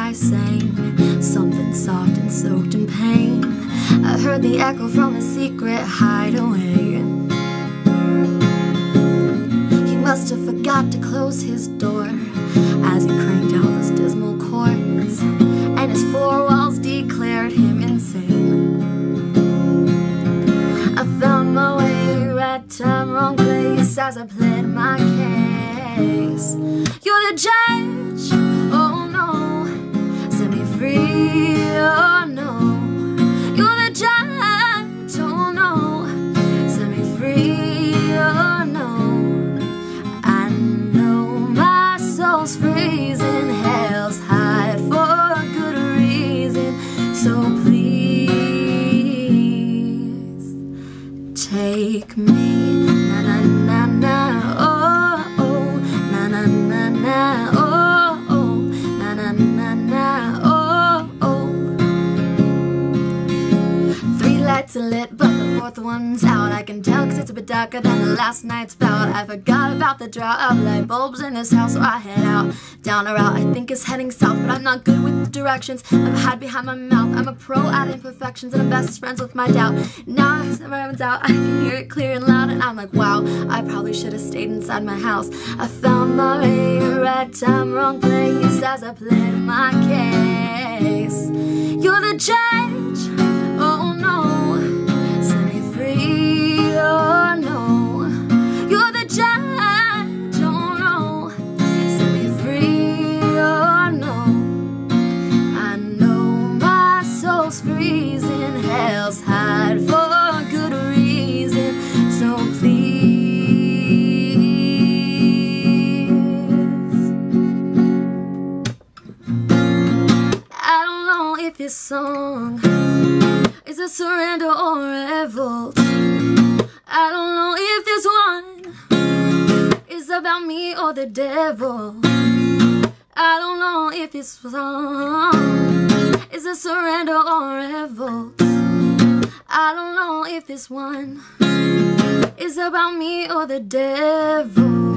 I sang something soft and soaked in pain. I heard the echo from a secret hideaway. He must have forgot to close his door as he cranked out those dismal chords, and his four walls declared him insane. I found my way, right time, wrong place, as I played my case. You're the judge, oh no, set me free, oh no. You're the judge, oh no, set me free, oh no. I know my soul's freezing, hell's hot for a good reason, so please take me. Na na na na, oh oh, na na na na, oh oh, na na na na, oh oh. 3 lights are lit, but the 4th one's out. I can tell 'cause it's a bit darker than the last night's bout. I forgot about the drought of light bulbs in this house, so I head out down a route I think is heading south, but I'm not good with the directions. I've hide behind my mouth. I'm a pro at imperfections, and I'm best friends with my doubt. Now as it runs out, I can hear it clear and loud, and I'm like, wow, I probably should have stayed inside my house. I found my way, right time, wrong place, as I played my case. You're the judge, oh no, set me free, oh no. You're the judge, oh no, set me free, oh no. I know my soul's freezing, hell's hot for a good reason, so please. I don't know if this song is a surrender or revolt. I don't know if this one is about me or the devil. I don't know if this song is a surrender or revolt. I don't know if this one is about me or the devil.